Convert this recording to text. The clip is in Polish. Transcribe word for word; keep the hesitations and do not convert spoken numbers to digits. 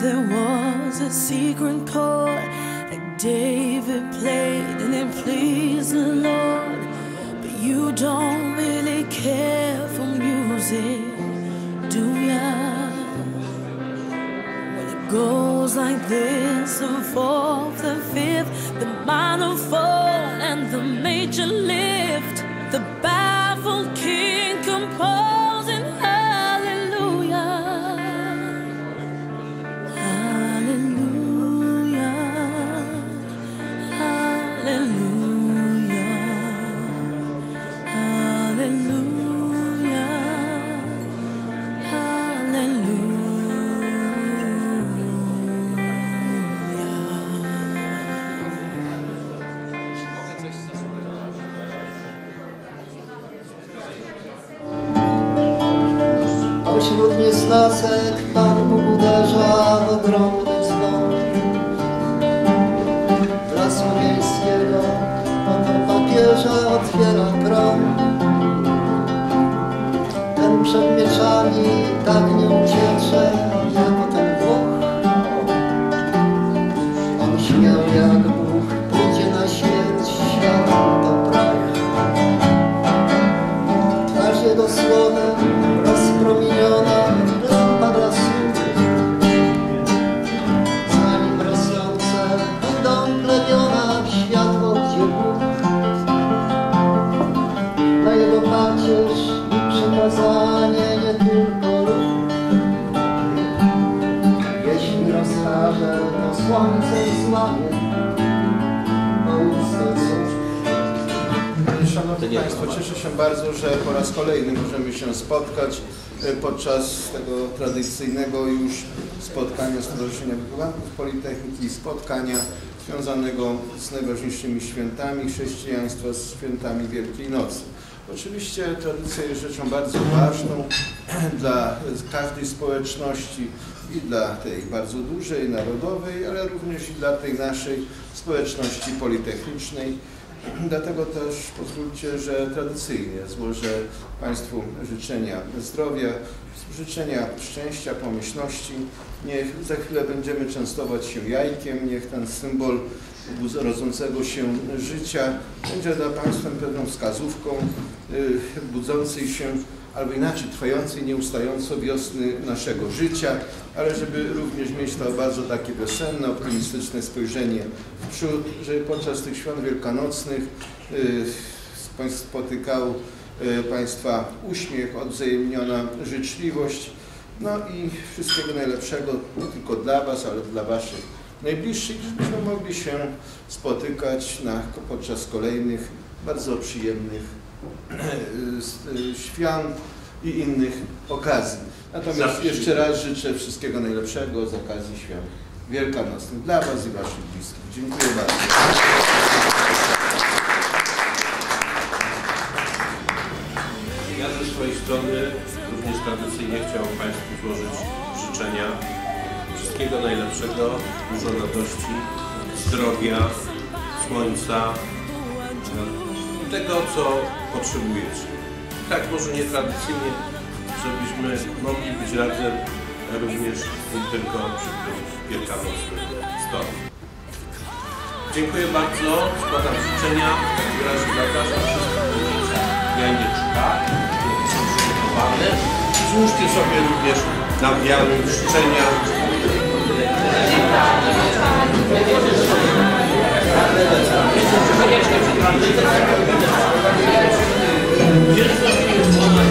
there was a secret chord that David played and it pleased the Lord. But you don't really care for music, do ya? Well, it goes like this: the fourth, the fifth, the minor fall, and the major lift. The baffled king composing hallelujah, hallelujah, hallelujah, hallelujah, hallelujah. Wśród niesnasek Pan Bóg uderza w ogromny dzwon. Dla słowiańskiego oto papieża otwiera grom. Ten przed mieczami tak nie uciecze, jako ten Bóg. On śmiał jak Bóg, pójdzie na śmierć, świat to prach. Twarz jego słowem rozpromieniona pada słów, zanim rosnące będą plemiona w światło, gdzie Bóg. Na jego pacierz i przekazanie nie tylko lub. Jeśli rozkaże, to słońce złamie, bo usta cóż. Szanowni Państwo, cieszę się bardzo, że po raz kolejny możemy się spotkać podczas tego tradycyjnego już spotkania Stowarzyszenia Wychowanków Politechniki, spotkania związanego z najważniejszymi świętami chrześcijaństwa, z świętami Wielkiej Nocy. Oczywiście tradycja jest rzeczą bardzo ważną dla każdej społeczności i dla tej bardzo dużej, narodowej, ale również i dla tej naszej społeczności politechnicznej. Dlatego też pozwólcie, że tradycyjnie złożę Państwu życzenia zdrowia, życzenia szczęścia, pomyślności. Niech za chwilę będziemy częstować się jajkiem, niech ten symbol rodzącego się życia będzie dla Państwa pewną wskazówką yy, budzącej się, albo inaczej trwającej nieustająco wiosny naszego życia, ale żeby również mieć to bardzo takie wiosenne, optymistyczne spojrzenie w przód, żeby podczas tych świąt wielkanocnych yy, spotykał yy, Państwa uśmiech, odwzajemniona życzliwość, no i wszystkiego najlepszego nie tylko dla Was, ale dla Waszych najbliższych, żebyśmy mogli się spotykać na, podczas kolejnych bardzo przyjemnych świąt i innych okazji. Natomiast jeszcze raz życzę wszystkiego najlepszego z okazji świąt wielkanocnych dla Was i Waszych bliskich. Dziękuję bardzo. Ja ze swojej strony również tradycyjnie chciałbym Państwu złożyć życzenia wszystkiego najlepszego, dużo radości, zdrowia, słońca, tego, co potrzebujecie. Tak, może nie tradycyjnie, żebyśmy mogli być razem również nie tylko przy tym wielkanocnym stole. Dziękuję bardzo, składam życzenia w takim razie dla Was wszystkich jajeczka, które są przygotowane. Złóżcie sobie również na białym życzenia. Jest